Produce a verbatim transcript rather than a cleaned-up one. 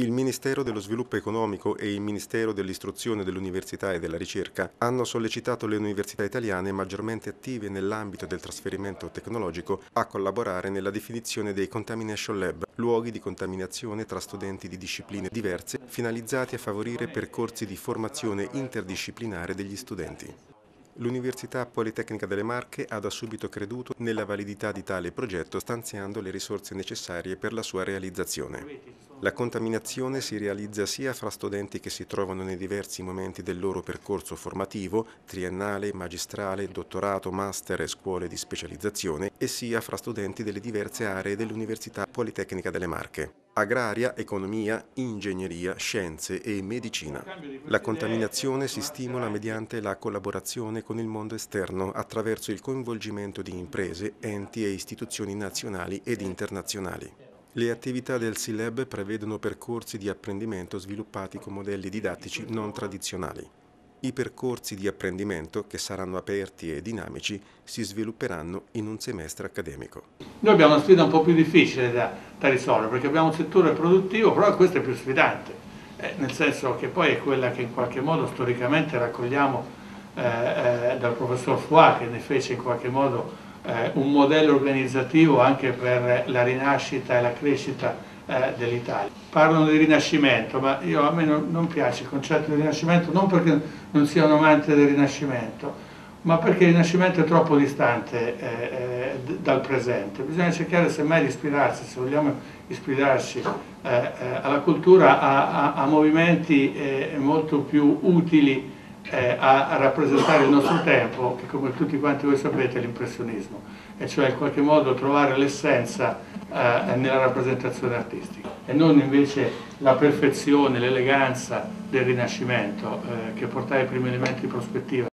Il Ministero dello Sviluppo Economico e il Ministero dell'Istruzione, dell'Università e della Ricerca hanno sollecitato le università italiane maggiormente attive nell'ambito del trasferimento tecnologico a collaborare nella definizione dei Contamination Lab, luoghi di contaminazione tra studenti di discipline diverse finalizzati a favorire percorsi di formazione interdisciplinare degli studenti. L'Università Politecnica delle Marche ha da subito creduto nella validità di tale progetto, stanziando le risorse necessarie per la sua realizzazione. La contaminazione si realizza sia fra studenti che si trovano nei diversi momenti del loro percorso formativo, triennale, magistrale, dottorato, master e scuole di specializzazione, e sia fra studenti delle diverse aree dell'Università Politecnica delle Marche: agraria, economia, ingegneria, scienze e medicina. La contaminazione si stimola mediante la collaborazione con il mondo esterno attraverso il coinvolgimento di imprese, enti e istituzioni nazionali ed internazionali. Le attività del C-Lab prevedono percorsi di apprendimento sviluppati con modelli didattici non tradizionali. I percorsi di apprendimento, che saranno aperti e dinamici, si svilupperanno in un semestre accademico. Noi abbiamo una sfida un po' più difficile da, da risolvere, perché abbiamo un settore produttivo, però questo è più sfidante, eh, nel senso che poi è quella che in qualche modo storicamente raccogliamo eh, eh, dal professor Foix, che ne fece in qualche modo eh, un modello organizzativo anche per la rinascita e la crescita eh, dell'Italia. Parlano di rinascimento, ma io, a me non, non piace il concetto di rinascimento, non perché non sia un amante del rinascimento, ma perché il rinascimento è troppo distante eh, eh, dal presente. Bisogna cercare semmai di ispirarsi, se vogliamo ispirarci eh, eh, alla cultura, a, a, a movimenti eh, molto più utili eh, a, a rappresentare il nostro tempo, che come tutti quanti voi sapete è l'impressionismo, e cioè in qualche modo trovare l'essenza eh, nella rappresentazione artistica e non invece la perfezione, l'eleganza del Rinascimento eh, che portava i primi elementi di prospettiva